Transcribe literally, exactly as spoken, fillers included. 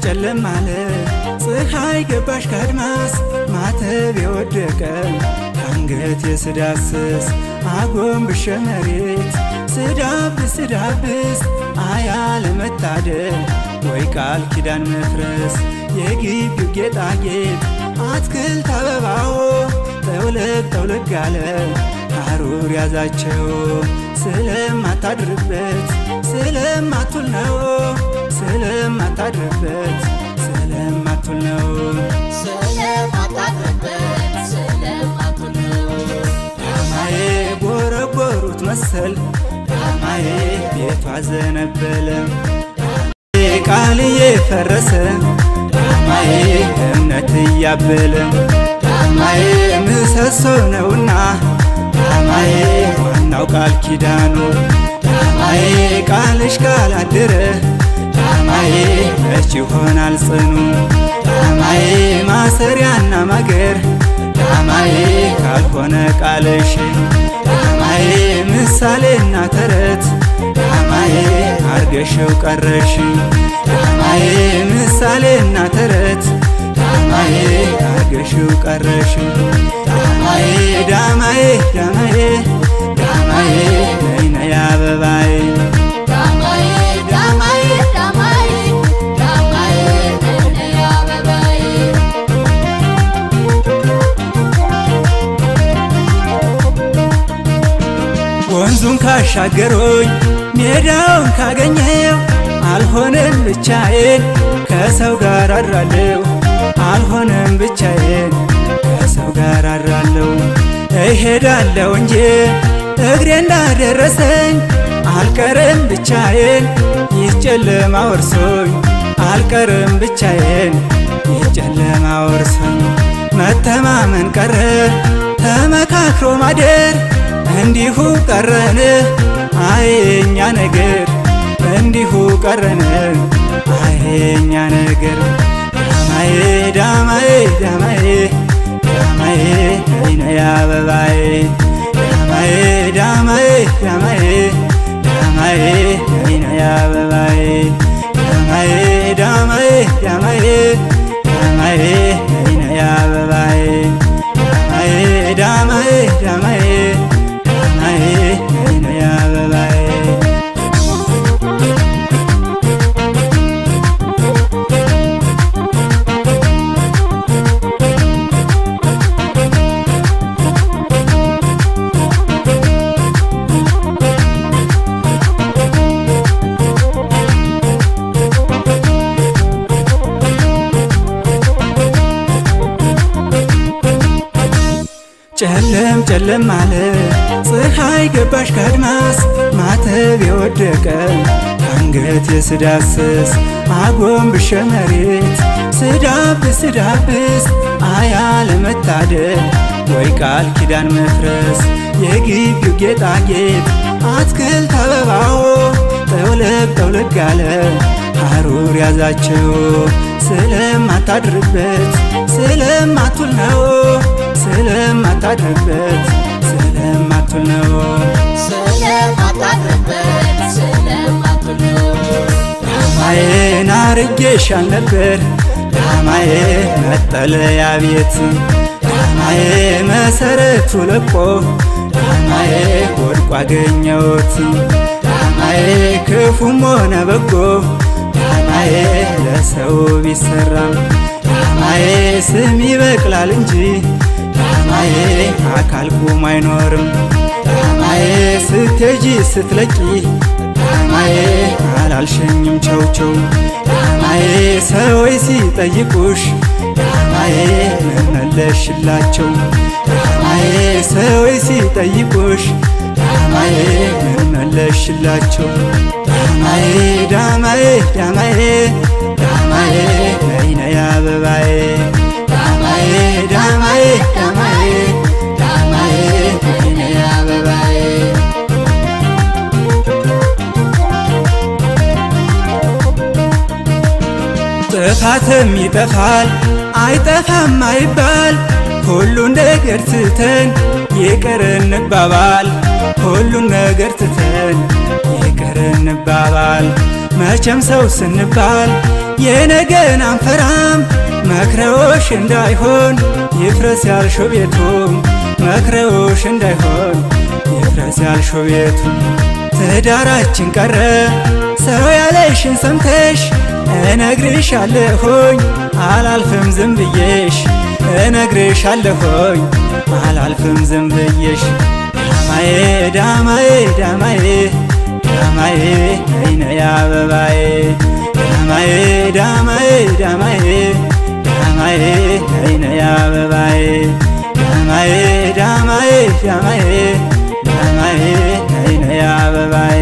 ጨለም አለ ፀሐይ ገባሽ ካድማስ ማህተቤ ወደቀ አንገቴ ስዳስስ አጎንብሼ መሬት ስዳብስ ስዳብስ አያለ መታደል ወይ ቃል ኪዳን መፍረስ የግቢው ጌጣጌጥ አትክልት አበባው ጠውለግ ጠውለግ አለ ሐሩር ያዛቸው ስለማታድርበት ስለማትውል ነው ስለማታድርበት ስለማትውል ነው ስለማታድርበት ስለማትውል ነው ዳማዬ ጎረጎሩት መሰል ዳማዬ ቤቷ ዘነበለ ቃልዬ ፈረሰ ዳማዬ እምነት እያበለ ዳማዬ ምሰሶ ነውና ዳማዬ ዋናው ቃል ኪዳኑ ዳማዬ ቃልሽ ካላደረ ዳማዬ መች ይሆናል ጽኑ ዳማዬ ማሰሪያና ማገር ዳማዬ ካልሆነ ቃልሽ ዳማዬ ምሳሌና ተረት ዳማዬ አርገሽው ቀረሽ ዳማዬ ምሳሌና ተረት ዳማዬ አርገሽው ቀረሽ ዳማዬ ዳማዬ ዳማዬ ዳማዬ ነይነይ አበባዬ ዳማዬ ዳማዬ ዳማዬ ዳማዬ ነይነይ አበባዬ ወንዙን ካሻገሮኝ ሜዳውን ካገኘው አልሆነም ብቻዬን ከሰው ጋር አድራለሁ አልሆነም ብቻዬን ከሰው ጋር አድራለሁ እሄዳለሁ እንጂ እግሬ እንዳደረሰኝ አልቀርም ብቻዬን ይጨለማ ወርሶኝ አልቀርም ብቻዬን ይጨለማ ወርሶኝ መተማመን ቀረ ተመካክሮ ማደር እንዲሁ ቀረን አይኛ ነገር እንዲሁ ቀረን አይኛ ነገር ዳማዬ ዳማዬ ዳማዬ ዳማዬ ነይነይ አበባዬ ዳማዬ ዳማዬ ዳማዬ ዳማዬ ነይነይ አበባዬ ዳማዬ ዳማዬ ዳማዬ ዳማዬ ነይነይ አበባዬ ዳማዬ ዳማዬ ዳማዬ ዳማዬ ነይነይ አበባዬ ጨለም ጨለም አለ ፀሐይ ገባሽ ካድማስ ማህተቤ ወደቀ አንገቴ ስዳስስ አጎንብሼ መሬት ስዳብስ ስዳብስ አያለ መታደል ወይ ቃል ኪዳን መፍረስ የግቢው ጌጣጌጥ አትክልት አበባው ጠውለግ ጠውለግ አለ ሐሩር ያዛቸው ስለማታድርበት ስለማትውል ነው ስለማታድርበት ስለማትውል ነው ስለማታድርበት ስለማትውል ነው ዳማዬን አርጌሻል ነበር ዳማዬ መጠለያ ቤት ዳማዬ መሰረቱ ለቆ ዳማዬ ወድቆ አገኘሁት ዳማዬ ክፉም ሆነ በጎ ዳማዬ ለሰው ቢሰራም ዳማዬ ስም ይበቅላል እንጂ ዳማዬ አካል ቁም አይኖርም ዳማዬ ስትሄጂ ስትለቂ ዳማዬ አላልሸኝም ቸው ቸው ዳማዬ ሰዎች ሲጠይቁሽ ዳማዬ ምን መለሽላቸው ዳማዬ ሰዎች ሲጠይቁሽ ዳማዬ ምን መለሽላቸው ዳማዬ ዳማዬ ዳማዬ ዳማዬ ነይነይ አበባዬ ዳማዬ ዳማዬ ዳማዬ ዳማዬ ነይነይ አበባዬ ጥፋትም ይጠፋል አይጠፋም አይባል ሁሉን ነገር ትተን ይቅር እንባባል ሁሉን ነገር ትተን ይቅር እንባባል መቼም ሰው ስንባል የነገን አንፈራም መክረውሽ እንዳይሆን ይፍረስ ያልሽው ቤቱ መክረውሽ እንዳይሆን ይፍረስ ያልሽው ቤቱ ትዳራችን ቀረ ሰው ያለሽን ሰምተሽ እነግርሻለሁኝ አላልፍም ዝም ብዬሽ እነግርሻለሁኝ አላልፍም ዝም ብዬሽ ዳማዬ ዳማዬ ዳማዬ ዳማዬ ነይ አበባዬ ዳማዬ ዳማዬ ዳማዬ ዳማዬ ነይ አበባዬ ዳማዬ ዳማዬ ዳማዬ ዳማዬ ነይ አበባዬ